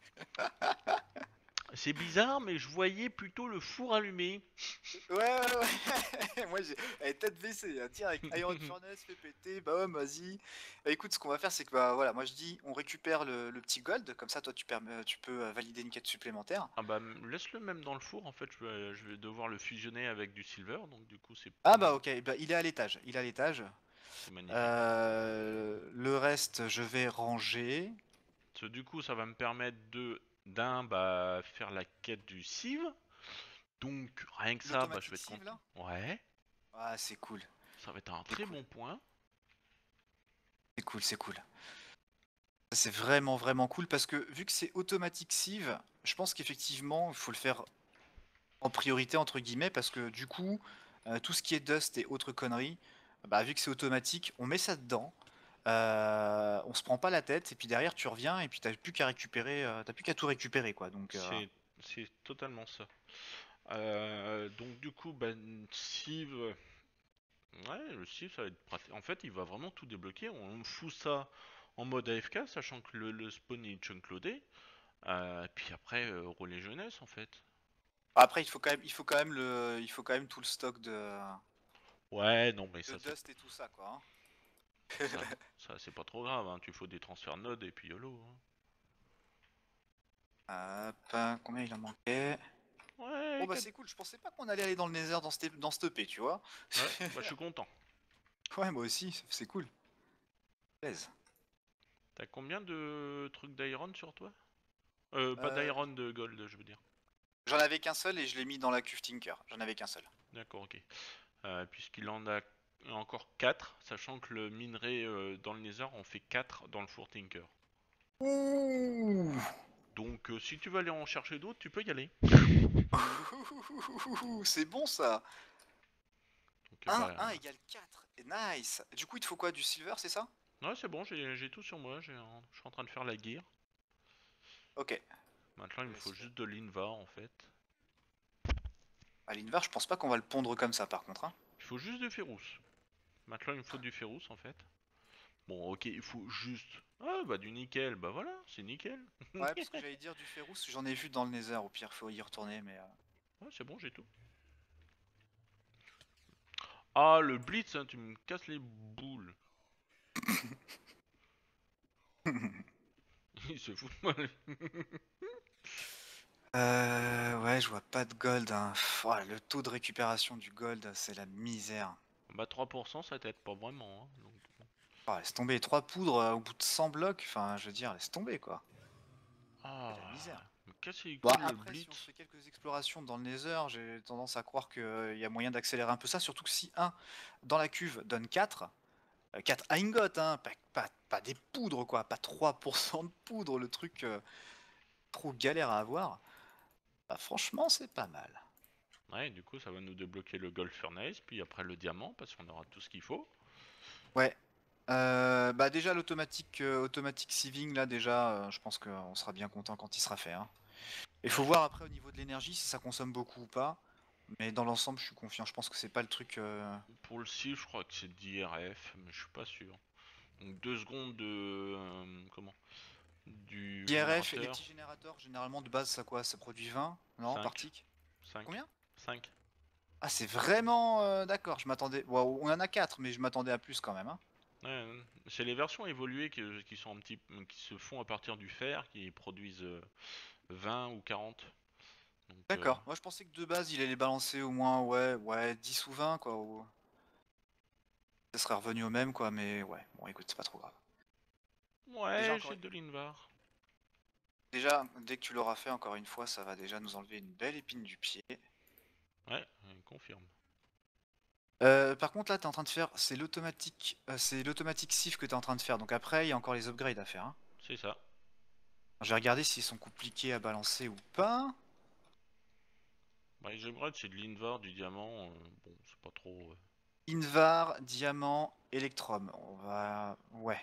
C'est bizarre, mais je voyais plutôt le four allumé. Ouais, ouais, ouais. Moi, j'ai eh, tête baissée, hein, direct. Iron Furnace, fait péter, bam, vas-y. Bah, écoute, ce qu'on va faire, c'est que, bah, voilà, moi je dis, on récupère le, le petit gold, comme ça, toi, tu, permets- tu peux euh, valider une quête supplémentaire. Ah bah m- laisse-le même dans le four, en fait, je vais, je vais devoir le fusionner avec du silver, donc du coup c'est Ah, bah, plus... ok, bah, il est à l'étage, il est à l'étage. c'est magnifique. Euh, le reste, je vais ranger. Parce que du coup ça va me permettre de, d'un, bah faire la quête du civ. Donc rien que ça, bah je vais L'automatique être sieve, content. là? Ouais, Ah, c'est cool, ça va être un c'est très cool, bon point. c'est cool, c'est cool. Ça, c'est vraiment, vraiment cool, parce que vu que c'est automatique sieve, je pense qu'effectivement, il faut le faire en priorité entre guillemets parce que du coup euh, tout ce qui est dust et autres conneries, bah, vu que c'est automatique, on met ça dedans, euh, on se prend pas la tête et puis derrière tu reviens et puis t'as plus qu'à récupérer, euh, t'as plus qu'à tout récupérer quoi. Donc euh, C'est c'est totalement ça. Euh, donc du coup, bah, civ... Ouais, le civ ça va être pratique. En fait, il va vraiment tout débloquer. On fout ça en mode A F K, sachant que le, le spawn est chunk loadé. Euh, puis après, euh, relais jeunesse en fait. après il faut quand même, il faut quand même le, il faut quand même tout le stock de, Ouais, non, mais de ça, c'est dust et tout ça quoi, ça, ça c'est pas trop grave. Hein. Tu faut des transferts de nodes et puis YOLO. Hein. hein. Hop, hein, combien il en manquait? Bon Ouais, bah quatre- c'est cool, je pensais pas qu'on allait aller dans le Nether dans cette, dans cette E P, tu vois. ouais, bah je suis content. Ouais moi aussi, c'est cool. Plaise. T'as combien de trucs d'iron sur toi? Euh, pas Euh, d'iron, de gold, je veux dire. J'en avais qu'un seul et je l'ai mis dans la cuve Tinker. J'en avais qu'un seul. D'accord, ok. Euh, puisqu'il en a encore quatre, sachant que le minerai euh, dans le Nether en fait quatre dans le four Tinker. Ouh. Donc euh, si tu veux aller en chercher d'autres, tu peux y aller. C'est bon ça. Donc euh, un, bah... un égale quatre. Et nice. Du coup, il te faut quoi? Du silver, c'est ça? Ouais, c'est bon, j'ai j'ai tout sur moi, j'ai un- je suis en train de faire la guerre. Ok. Maintenant, il me faut Vas-y. juste de l'invar en fait. À l'invar, je pense pas qu'on va le pondre comme ça par contre. Hein. Il faut juste du ferrous. Maintenant, il me faut du ferrous en fait. Bon, ok, il faut juste... Ah, bah du nickel, bah voilà, c'est nickel. Ouais, parce que j'allais dire du ferrous, j'en ai vu dans le Nether. Au pire, faut y retourner, mais. euh, Ouais, c'est bon, j'ai tout. Ah, le blitz, hein, tu me casses les boules. Il se fout de moi. Euh, ouais, je vois pas de gold. Hein. Pff, oh, le taux de récupération du gold, c'est la misère. Bah trois pour cent, ça t'aide pas vraiment. Hein, donc... Oh, laisse tomber. Trois poudres euh, au bout de cent blocs. Enfin, je veux dire, laisse tomber quoi. C'est la misère. Ah, me casser les Bon, couilles le après, si on se blitz. fait quelques explorations dans le Nether, j'ai tendance à croire qu'il y a moyen d'accélérer un peu ça. Surtout que si un dans la cuve donne quatre, euh, quatre ingots, hein, pas, pas, pas des poudres quoi, pas trois pour cent de poudre, le truc euh, trop galère à avoir. Bah, franchement, c'est pas mal. Ouais, du coup, ça va nous débloquer le Gold Furnace, puis après le diamant, parce qu'on aura tout ce qu'il faut. Ouais. Euh, bah déjà l'automatique euh, automatique sieving là déjà euh, je pense qu'on sera bien content quand il sera fait. Hein. Il faut voir après au niveau de l'énergie si ça consomme beaucoup ou pas. Mais dans l'ensemble je suis confiant. Je pense que c'est pas le truc. euh, Pour le six, je crois que c'est d'I R F, mais je suis pas sûr. Donc deux secondes de... euh, comment? Du I R F et les générateur. petits générateurs généralement de base ça quoi? Ça produit vingt? Non par cinq. tick? cinq. Combien? cinq. Ah c'est vraiment euh, d'accord. Je m'attendais. Wow, on en a quatre mais je m'attendais à plus quand même. Hein. Ouais, ouais. C'est les versions évoluées que- qui sont un petit, qui se font à partir du fer, qui produisent euh, vingt ou quarante. Donc, euh, D'accord. Moi je pensais que de base il allait balancer au moins ouais ouais dix ou vingt quoi. Ou... Ça serait revenu au même quoi mais ouais bon écoute c'est pas trop grave. Déjà ouais, encore j'ai de l'invar. Déjà, dès que tu l'auras fait, encore une fois, ça va déjà nous enlever une belle épine du pied. Ouais, euh, confirme. Euh, par contre, là, tu es en train de faire, c'est l'automatique, euh, c'est l'automatique sieve que tu es en train de faire. Donc après, il y a encore les upgrades à faire. Hein. C'est ça. Je vais regarder s'ils sont compliqués à balancer ou pas. Bah, les upgrades, c'est de l'invar, du diamant. euh, bon, c'est pas trop. euh, Invar, diamant, Electrum. On va, ouais,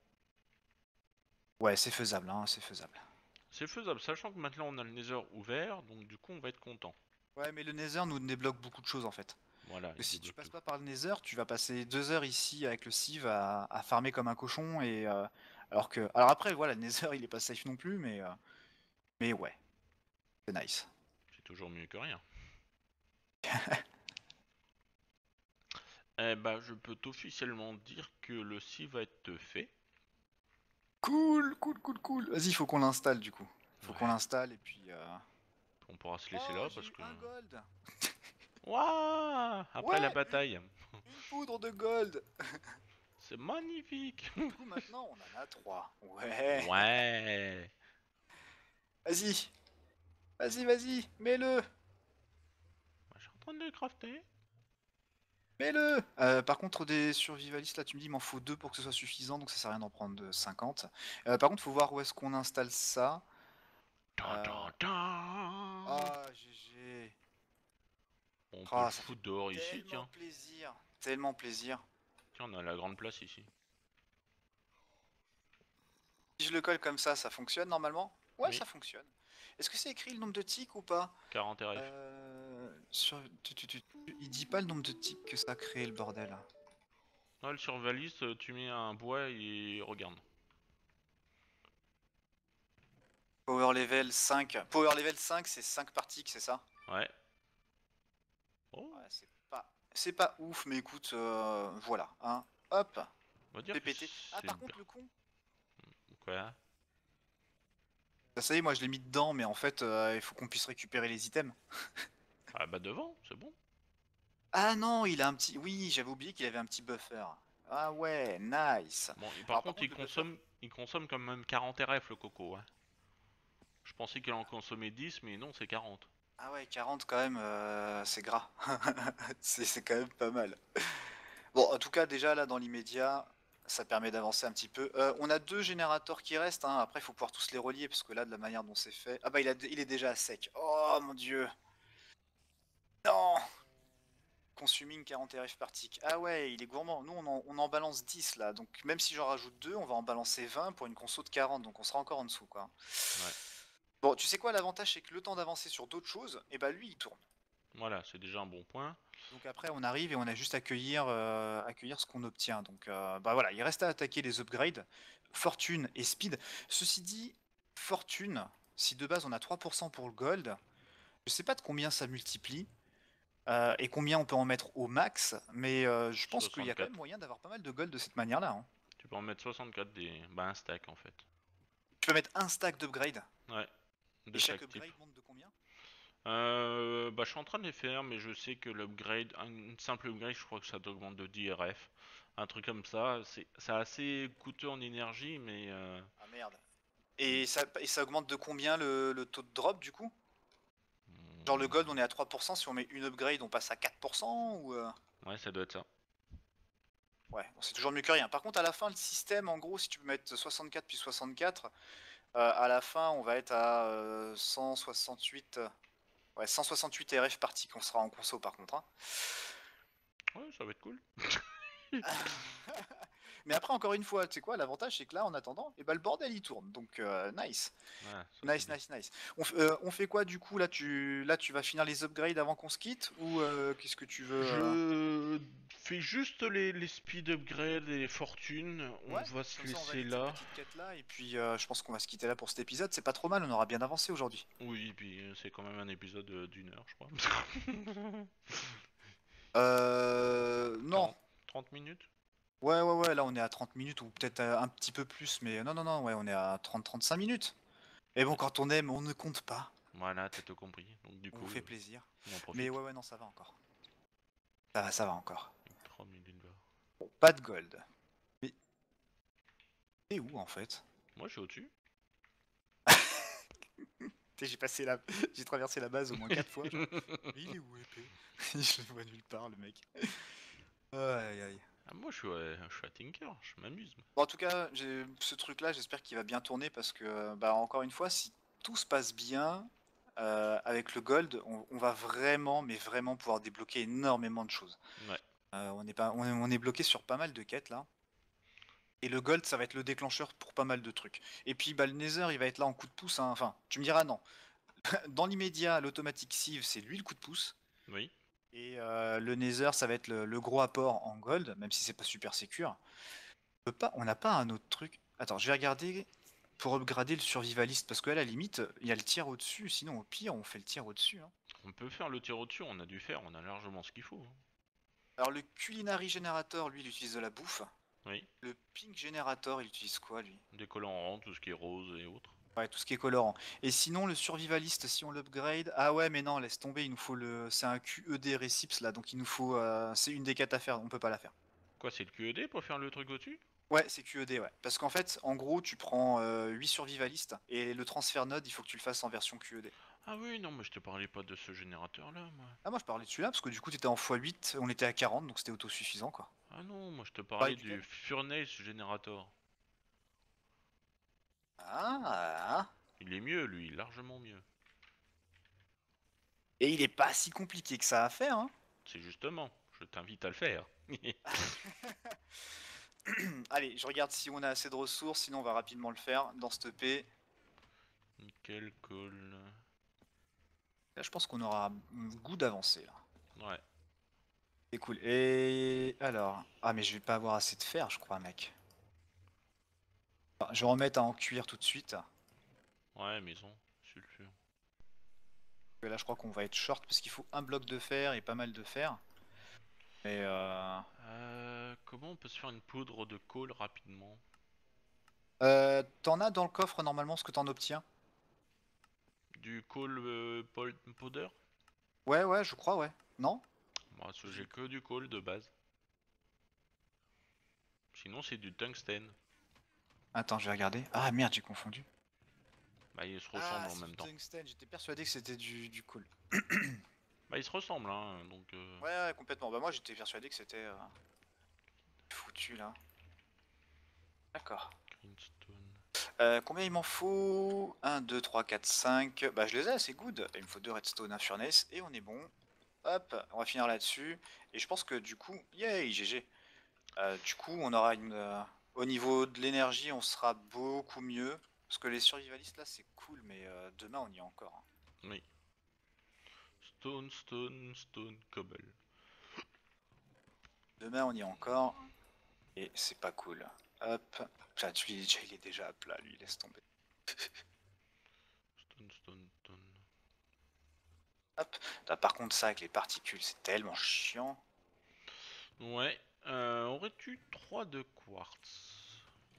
ouais, c'est faisable, hein, c'est faisable. C'est faisable, sachant que maintenant on a le Nether ouvert, donc du coup on va être content. Ouais, mais le Nether nous débloque beaucoup de choses en fait. Voilà, Que il si tu débloque passes tout. pas par le Nether, tu vas passer deux heures ici avec le sieve à, à farmer comme un cochon et euh, alors que, alors après, voilà, le Nether il est pas safe non plus, mais euh, mais ouais. C'est nice. C'est toujours mieux que rien. Eh bah, je peux officiellement dire que le site va être fait. Cool, cool, cool, cool. Vas-y, faut qu'on l'installe du coup. Faut qu'on Ouais. l'installe et puis. euh, On pourra se laisser Oh, là j'ai parce eu que. un gold. Waouh! Après la Ouais, une, bataille. une poudre de gold. C'est magnifique! Du coup, maintenant, on en a trois. Ouais. Ouais! Vas-y, vas-y, vas-y, mets-le, Bah, je suis en train de le crafter. mets-le. Euh, par contre, des survivalistes là, tu me dis, il m'en faut deux pour que ce soit suffisant, donc ça sert à rien d'en prendre de cinquante. Euh, par contre, faut voir où est-ce qu'on installe ça. Tan, Euh... tan, tan. Ah, G G. On peut le Ah, ça fait foutre dehors ici, tellement tiens. plaisir, tellement plaisir. Tiens, on a la grande place ici. Si je le colle comme ça, ça fonctionne normalement? Ouais, Oui, ça fonctionne. Est-ce que c'est écrit le nombre de ticks ou pas? quarante R F. euh, sur... tu- tu- tu- tu- Il dit pas le nombre de ticks que ça crée le bordel. Ouais, le survivaliste, tu mets un bois et regarde. Power level cinq. Power level cinq, c'est cinq par tick, c'est ça? Ouais. Oh, Ouais, c'est pas... C'est pas ouf, mais écoute, euh, voilà. Hein. Hop, on va dire fait que péter. Ah, c'est par bien. contre, le con. Quoi? Ça, ça y est, moi je l'ai mis dedans, mais en fait, euh, il faut qu'on puisse récupérer les items. Ah bah devant, c'est bon. Ah non, il a un petit... Oui, j'avais oublié qu'il avait un petit buffer. Ah ouais, nice. Bon, et par Alors par contre, il contre, le buffer... consomme, il consomme quand même quarante R F le coco. Hein. Je pensais qu'il en consommait dix, mais non, c'est quarante. Ah ouais, quarante quand même, euh, c'est gras. C'est c'est quand même pas mal. Bon, en tout cas, déjà là, dans l'immédiat, ça permet d'avancer un petit peu. Euh, on a deux générateurs qui restent, hein. Après, il faut pouvoir tous les relier, parce que là, de la manière dont c'est fait... Ah bah, il, a, il est déjà à sec. Oh mon dieu. Non. Consuming quarante R F par tick. Ah ouais, il est gourmand. Nous, on en, on en balance dix, là. Donc, même si j'en rajoute deux, on va en balancer vingt pour une conso de quarante. Donc, on sera encore en dessous, quoi. Ouais. Bon, tu sais quoi, l'avantage, c'est que le temps d'avancer sur d'autres choses, et bah, lui, il tourne. Voilà, c'est déjà un bon point. Donc après, on arrive et on a juste à accueillir, euh, accueillir ce qu'on obtient. Donc euh, bah voilà, il reste à attaquer les upgrades, fortune et speed. Ceci dit, fortune, si de base on a trois pour cent pour le gold, je sais pas de combien ça multiplie euh, et combien on peut en mettre au max, mais euh, je pense qu'il y a quand même soixante-quatre. moyen d'avoir pas mal de gold de cette manière-là, hein. Tu peux en mettre soixante-quatre des... Bah un stack en fait. Tu peux mettre un stack d'upgrade Ouais, et de chaque chaque type. upgrade monte de combien? Euh, bah je suis en train de les faire, mais je sais que l'upgrade, un simple upgrade, je crois que ça t'augmente de dix R F. Un truc comme ça, c'est c'est assez coûteux en énergie, mais... Euh... Ah merde. mm, Et ça, et ça augmente de combien le, le taux de drop du coup? Genre le gold on est mm, à trois pour cent, si on met une upgrade on passe à quatre pour cent ou... euh, Ouais, ça doit être ça. Ouais, bon, c'est toujours mieux que rien. Par contre, à la fin, le système, en gros, si tu peux mettre soixante-quatre puis soixante-quatre, euh, à la fin, on va être à euh, cent soixante-huit, euh, ouais, cent soixante-huit R F partie qu'on sera en conso par contre, hein. Ouais, ça va être cool. Mais après, encore une fois, tu sais quoi, l'avantage c'est que là, en attendant, et ben, le bordel il tourne. Donc, euh, nice. Ouais, ça c'est Nice, bien. nice, nice. On, f- euh, on fait quoi du coup là tu, là, tu vas finir les upgrades avant qu'on se quitte ou euh, qu'est-ce que tu veux euh Je fais juste les, les speed upgrades et les fortunes. On Ouais, va se comme ça on laisser valide cette là. petite quête là et puis euh, je pense qu'on va se quitter là pour cet épisode. C'est pas trop mal, on aura bien avancé aujourd'hui. Oui, puis euh, c'est quand même un épisode euh, d'une heure, je crois. Euh... Non. quarante, trente minutes? Ouais, ouais, ouais, là on est à trente minutes ou peut-être euh, un petit peu plus, mais non, non, non, ouais, on est à trente trente-cinq minutes. Et bon, Ouais. quand on aime, on ne compte pas. Voilà, t'as tout compris. Donc du On vous coup, fait euh, plaisir. on en Mais profite. ouais, ouais, non, ça va encore. Ça va, ça va encore. trois minutes là. Bon, pas de gold. Mais t'es où en fait? Moi, je suis au-dessus. Tu sais, j'ai passé la... j'ai traversé la base au moins quatre fois, genre. Mais il est où, épée? Je le vois nulle part, le mec. Aïe, aïe. Ah, moi, je suis, à, je suis à Tinker, je m'amuse. Bon, en tout cas, j'ai- ce truc-là, j'espère qu'il va bien tourner parce que, bah, encore une fois, si tout se passe bien euh, avec le gold, on, on va vraiment, mais vraiment pouvoir débloquer énormément de choses. Ouais. Euh, on est pas, on est, on est bloqué sur pas mal de quêtes là. Et le gold, ça va être le déclencheur pour pas mal de trucs. Et puis, bah, le Nether, il va être là en coup de pouce, hein. Enfin, tu me diras non. Dans l'immédiat, l'automatique sieve, c'est lui le coup de pouce. Oui. Et euh, le Nether, ça va être le, le gros apport en gold, même si c'est pas super sécure. On peut pas, on n'a pas un autre truc. Attends, je vais regarder pour upgrader le survivaliste, parce qu'à la limite, il y a le tir au-dessus, sinon au pire, on fait le tir au-dessus, hein. On peut faire le tir au-dessus, on a dû faire, on a largement ce qu'il faut, hein. Alors le Culinary Generator, lui, il utilise de la bouffe. Oui. Le Pink Generator, il utilise quoi, lui? Des colorants, tout ce qui est rose et autres. Ouais, tout ce qui est colorant. Et sinon, le survivaliste, si on l'upgrade... Ah ouais, mais non, laisse tomber, il nous faut le... C'est un Q E D Recips, là, donc il nous faut... euh, C'est une des quêtes à faire, on peut pas la faire. Quoi, c'est le Q E D pour faire le truc au-dessus? Ouais, c'est Q E D, ouais. Parce qu'en fait, en gros, tu prends euh, huit survivalistes, et le transfert node, il faut que tu le fasses en version Q E D. Ah oui, non, mais je te parlais pas de ce générateur-là, moi. Ah, moi je parlais de celui-là parce que du coup t'étais en fois huit, on était à quarante donc c'était autosuffisant quoi. Ah non, moi je te Pareil parlais du duquel? Furnace Generator. Ah, Il est mieux, lui, largement mieux. et il est pas si compliqué que ça à faire, hein. C'est justement, je t'invite à le faire. Allez, je regarde si on a assez de ressources, sinon on va rapidement le faire dans cette E P. Nickel, coal. Là je pense qu'on aura un goût d'avancer là. Ouais. C'est cool. Et alors... Ah mais je vais pas avoir assez de fer je crois mec. Enfin, je vais remettre à en cuire tout de suite. Ouais, maison, sulfure. Et là je crois qu'on va être short parce qu'il faut un bloc de fer et pas mal de fer. Et euh... Euh, comment on peut se faire une poudre de coal rapidement? euh, T'en as dans le coffre normalement ce que t'en obtiens? Du coal euh, pol- powder? Ouais ouais je crois ouais. Non? Moi, ce- j'ai que du coal de base. Sinon, c'est du tungstène. Attends, je vais regarder. Ah merde, j'ai confondu. Bah ils se ressemblent Ah, en c'est même du temps. tungstène, j'étais persuadé que c'était du, du coal. Bah ils se ressemblent hein, donc... Euh... Ouais, ouais, complètement. Bah moi j'étais persuadé que c'était euh, foutu là. D'accord. Greenstone... Euh, combien il m'en faut? Un, deux, trois, quatre, cinq. Bah je les ai, c'est good. Il me faut deux redstone, un furnace et on est bon. Hop, on va finir là-dessus. Et je pense que du coup, yay, G G. Euh, du coup, on aura une... euh, au niveau de l'énergie, on sera beaucoup mieux. Parce que les survivalistes là, c'est cool, mais euh, demain on y est encore, hein. Oui. Stone, stone, stone, cobble. Demain on y est encore. Et c'est pas cool. Hop. Putain, tu- il est il est déjà à plat, lui, laisse tomber. Stone, stone, stone... Hop. Là, par contre, ça avec les particules, c'est tellement chiant. Ouais, euh, aurais-tu trois de quartz?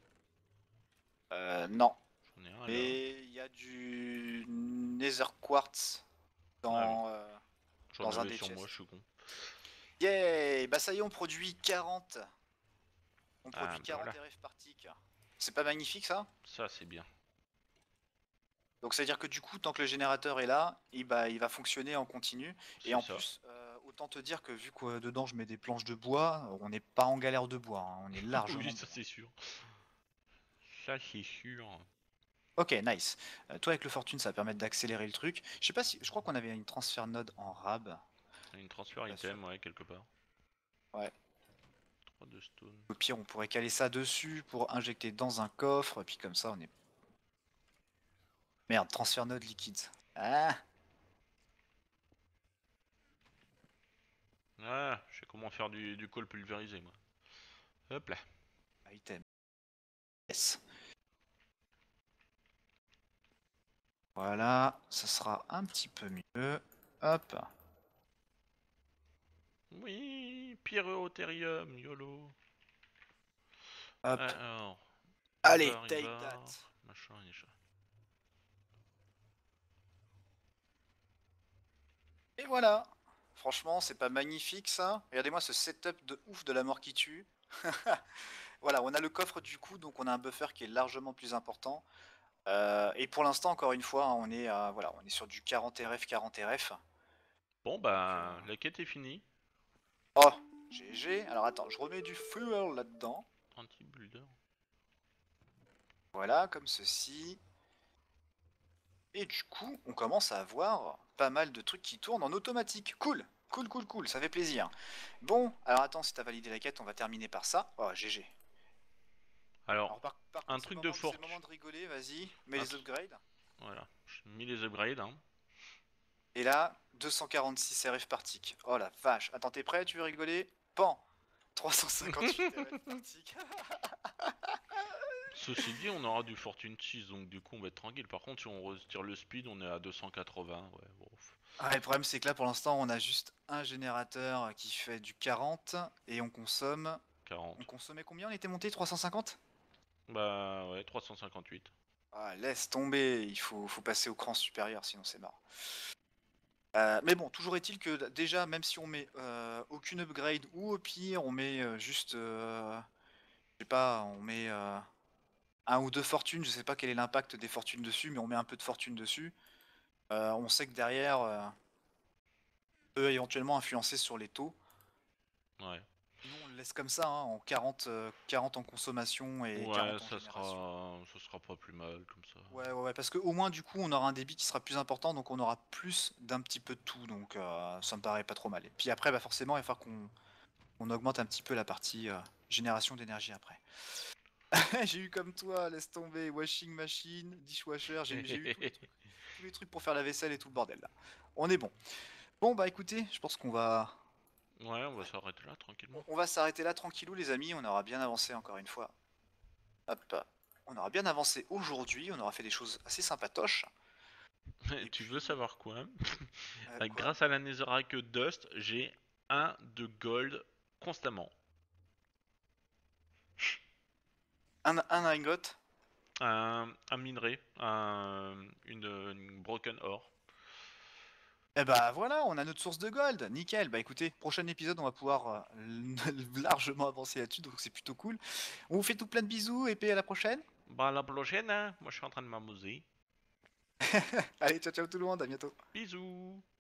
Euh, non. J'en ai un là. Mais il y a du Nether Quartz Ah oui, dans, euh, j'en dans un avais des sur moi, je chests. suis con. Yay! Bah ça y est, on produit quarante. On Ah produit bah quarante voilà, R F par tick. C'est pas magnifique ça? ça c'est bien. Donc ça veut dire que du coup, tant que le générateur est là, il, bah, il va fonctionner en continu. Et C'est en ça. plus, euh, autant te dire que vu que euh, dedans je mets des planches de bois, on n'est pas en galère de bois, hein. On est Oui, largement ça bon. c'est sûr. Ça c'est sûr. Ok, nice. Euh, toi avec le fortune, ça va permettre d'accélérer le truc. Je sais pas si, je crois qu'on avait une transfert node en rab. Une transfert Pas sûr. item, ouais, quelque part. Ouais. trois de stone. Au pire, on pourrait caler ça dessus pour injecter dans un coffre, et puis comme ça, on est... Merde, transfert node liquide. Ah, Ah, je sais comment faire du, du col pulvérisé, moi. Hop là. item. Yes. Voilà, ça sera un petit peu mieux. Hop. Oui, pyréothérium, YOLO. Hop. Alors, Allez, Invar, take that. Invar, machin, machin. Et voilà. Franchement, c'est pas magnifique ça. Regardez-moi ce setup de ouf de la mort qui tue. Voilà, on a le coffre du coup, donc on a un buffer qui est largement plus important. Euh, et pour l'instant, encore une fois, hein, on est, à- voilà, on est sur du quarante R F, quarante R F. Bon Donc, euh, bah, la quête est finie. oh, G G. Alors attends, je remets du fuel là-dedans. Anti-builder. Voilà, comme ceci. Et du coup, on commence à avoir pas mal de trucs qui tournent en automatique. Cool, cool, cool, cool, ça fait plaisir. Bon, alors attends, si t'as validé la quête, on va terminer par ça. Oh, G G. Alors, Alors par, par un contre, c'est le truc de moment, c'est le fortune. moment de rigoler, vas-y, mets les upgrades. Voilà, j'ai mis les upgrades. Hein. Et là, deux cent quarante-six R F par tick. Oh la vache. Attends, t'es prêt? Tu veux rigoler? Pan. trois cent cinquante-huit R F par tick. Ceci dit, on aura du Fortune six, donc du coup on va être tranquille. Par contre, si on retire le speed, on est à deux cent quatre-vingts. Ouais, bon. Ah, le problème, c'est que là, pour l'instant, on a juste un générateur qui fait du quarante et on consomme. On quarante. consommait combien? On était monté trois cent cinquante? Bah ouais, trois cent cinquante-huit. Ah, laisse tomber, il faut, faut passer au cran supérieur, sinon c'est mort. Euh, mais bon, toujours est-il que déjà, même si on met euh, aucune upgrade, ou au pire, on met euh, juste, euh, je sais pas, on met euh, un ou deux fortunes, je sais pas quel est l'impact des fortunes dessus, mais on met un peu de fortune dessus. Euh, on sait que derrière, euh, peut éventuellement influencer sur les taux. Ouais. Sinon, on le laisse comme ça, hein, en quarante, euh, quarante en consommation et Ouais, quarante en ça génération. sera, ça sera pas plus mal comme ça. Ouais, ouais, ouais, parce qu'au moins, du coup, on aura un débit qui sera plus important, donc on aura plus d'un petit peu de tout, donc euh, ça me paraît pas trop mal. Et puis après, bah forcément, il va falloir qu'on on augmente un petit peu la partie euh, génération d'énergie après. J'ai eu comme toi, laisse tomber, washing machine, dishwasher, j'ai j'ai eu tous les trucs, tous les trucs pour faire la vaisselle et tout le bordel là. On est bon. Bon, bah écoutez, je pense qu'on va, Ouais, on va s'arrêter là tranquillement. on va s'arrêter là tranquillou les amis, on aura bien avancé encore une fois. Hop, on aura bien avancé aujourd'hui, on aura fait des choses assez sympatoches. Et Tu veux puis, savoir quoi? euh, Euh, quoi? Grâce à la Netherrack Dust, j'ai un de gold constamment. Un, un ingot? Un, un minerai, un, une, une broken ore. Eh bah voilà, on a notre source de gold, nickel. Bah écoutez, prochain épisode, on va pouvoir euh, largement avancer là-dessus, donc c'est plutôt cool. On vous fait tout plein de bisous et puis à la prochaine. Bah à la prochaine, hein. Moi je suis en train de m'amuser. Allez, ciao ciao tout le monde, à bientôt. Bisous.